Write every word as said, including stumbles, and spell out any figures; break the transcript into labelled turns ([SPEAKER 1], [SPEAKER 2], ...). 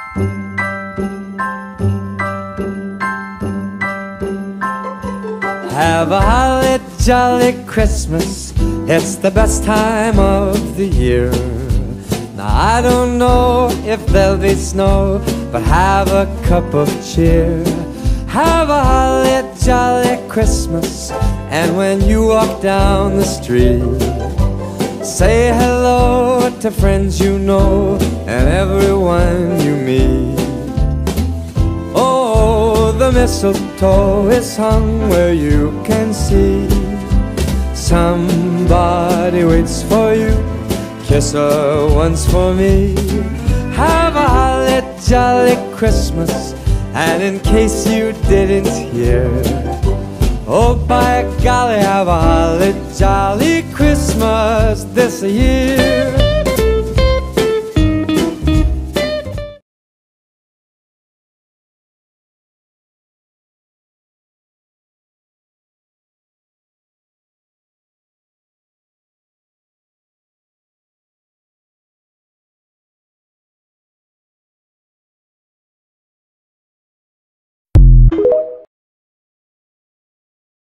[SPEAKER 1] Have a holly jolly Christmas, it's the best time of the year. Now I don't know if there'll be snow, but have a cup of cheer. Have a holly jolly Christmas, and when you walk down the street, say hello to friends you know and everyone you meet. Oh, the mistletoe is hung where you can see. Somebody waits for you, kiss her once for me. Have a holly jolly Christmas, and in case you didn't hear, oh by golly, have a holly jolly Christmas this year.